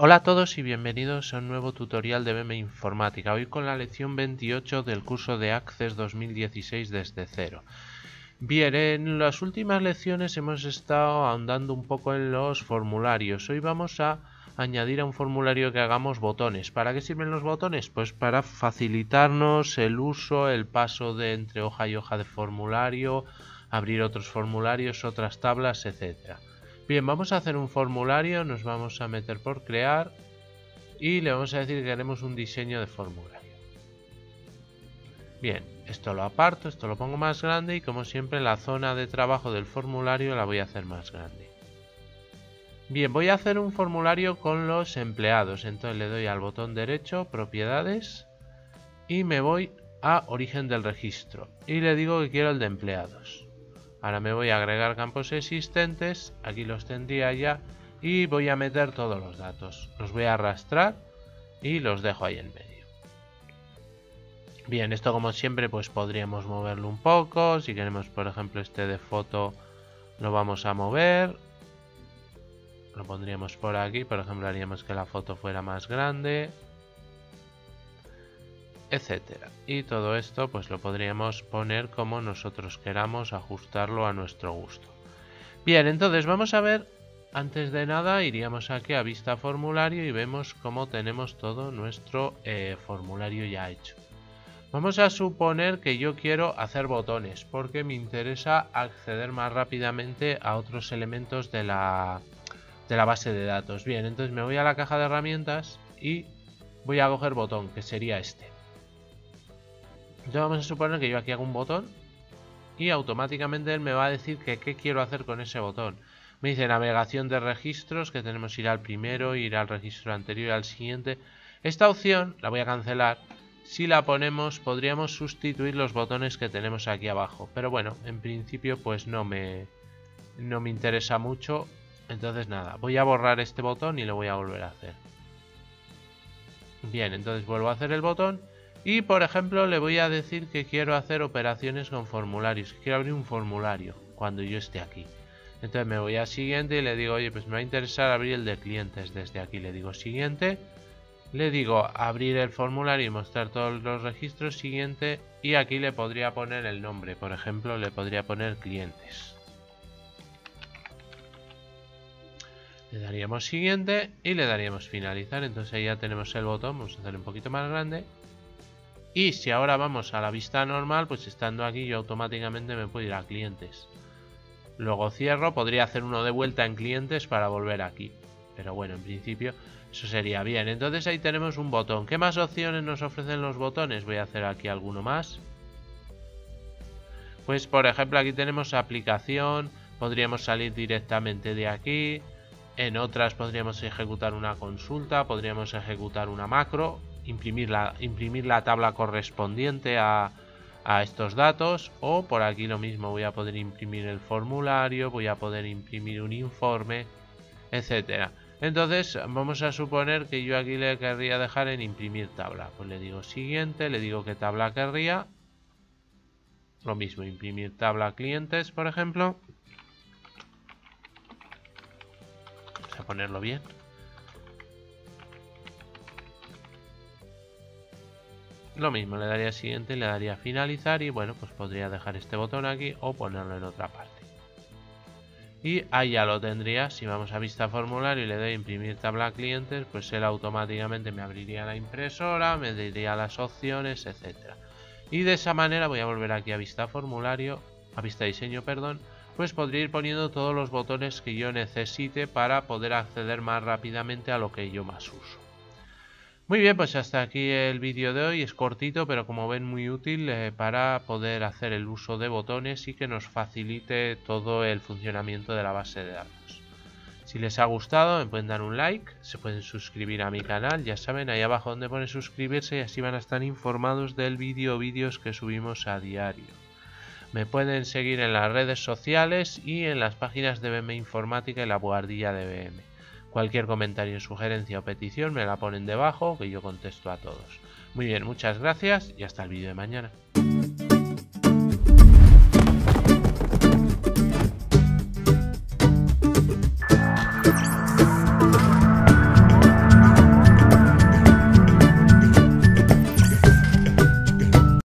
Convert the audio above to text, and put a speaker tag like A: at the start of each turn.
A: Hola a todos y bienvenidos a un nuevo tutorial de BM Informática, hoy con la lección 28 del curso de Access 2016 desde cero. Bien, en las últimas lecciones hemos estado ahondando un poco en los formularios. Hoy vamos a añadir a un formulario que hagamos botones. ¿Para qué sirven los botones? Pues para facilitarnos el uso, el paso de entre hoja y hoja de formulario, abrir otros formularios, otras tablas, etcétera. Bien, vamos a hacer un formulario, nos vamos a meter por crear y le vamos a decir que queremos un diseño de formulario. Bien, esto lo aparto, esto lo pongo más grande y como siempre la zona de trabajo del formulario la voy a hacer más grande. Bien, voy a hacer un formulario con los empleados, entonces le doy al botón derecho, propiedades, y me voy a origen del registro y le digo que quiero el de empleados. Ahora me voy a agregar campos existentes, aquí los tendría ya, y voy a meter todos los datos. Los voy a arrastrar y los dejo ahí en medio. Bien, esto como siempre pues podríamos moverlo un poco. Si queremos, por ejemplo, este de foto lo vamos a mover. Lo pondríamos por aquí, por ejemplo, haríamos que la foto fuera más grande, etcétera. Y todo esto pues lo podríamos poner como nosotros queramos, ajustarlo a nuestro gusto. Bien, entonces vamos a ver, antes de nada iríamos aquí a vista formulario y vemos cómo tenemos todo nuestro formulario ya hecho. Vamos a suponer que yo quiero hacer botones porque me interesa acceder más rápidamente a otros elementos de la base de datos. Bien, entonces me voy a la caja de herramientas y voy a coger botón, que sería este. Entonces vamos a suponer que yo aquí hago un botón y automáticamente él me va a decir que qué quiero hacer con ese botón. Me dice navegación de registros, que tenemos que ir al primero, ir al registro anterior y al siguiente. Esta opción la voy a cancelar. Si la ponemos podríamos sustituir los botones que tenemos aquí abajo, pero bueno, en principio pues no me interesa mucho. Entonces nada, voy a borrar este botón y lo voy a volver a hacer. Bien, entonces vuelvo a hacer el botón y por ejemplo le voy a decir que quiero hacer operaciones con formularios, que quiero abrir un formulario cuando yo esté aquí. Entonces me voy a siguiente y le digo, oye, pues me va a interesar abrir el de clientes. Desde aquí le digo siguiente, le digo abrir el formulario y mostrar todos los registros, siguiente, y aquí le podría poner el nombre, por ejemplo le podría poner clientes. Le daríamos siguiente y le daríamos finalizar. Entonces ahí ya tenemos el botón, vamos a hacerlo un poquito más grande. Y si ahora vamos a la vista normal, pues estando aquí yo automáticamente me puedo ir a clientes. Luego cierro, podría hacer uno de vuelta en clientes para volver aquí. Pero bueno, en principio eso sería bien. Entonces ahí tenemos un botón. ¿Qué más opciones nos ofrecen los botones? Voy a hacer aquí alguno más. Pues por ejemplo aquí tenemos aplicación, podríamos salir directamente de aquí. En otras podríamos ejecutar una consulta, podríamos ejecutar una macro, imprimir la tabla correspondiente a estos datos, o por aquí lo mismo, voy a poder imprimir el formulario, voy a poder imprimir un informe, etcétera. Entonces vamos a suponer que yo aquí le querría dejar en imprimir tabla, pues le digo siguiente, le digo qué tabla querría, lo mismo, imprimir tabla clientes, por ejemplo. Vamos a ponerlo bien. Lo mismo, le daría siguiente, le daría finalizar y bueno, pues podría dejar este botón aquí o ponerlo en otra parte. Y ahí ya lo tendría. Si vamos a vista formulario y le doy a imprimir tabla clientes, pues él automáticamente me abriría la impresora, me diría las opciones, etcétera. Y de esa manera voy a volver aquí a vista formulario, a vista diseño, perdón, pues podría ir poniendo todos los botones que yo necesite para poder acceder más rápidamente a lo que yo más uso. Muy bien, pues hasta aquí el vídeo de hoy. Es cortito, pero como ven muy útil para poder hacer el uso de botones y que nos facilite todo el funcionamiento de la base de datos. Si les ha gustado me pueden dar un like, se pueden suscribir a mi canal, ya saben, ahí abajo donde pone suscribirse, y así van a estar informados del vídeo o vídeos que subimos a diario. Me pueden seguir en las redes sociales y en las páginas de BM Informática y la buhardilla de BM. Cualquier comentario, sugerencia o petición me la ponen debajo, que yo contesto a todos. Muy bien, muchas gracias y hasta el vídeo de mañana.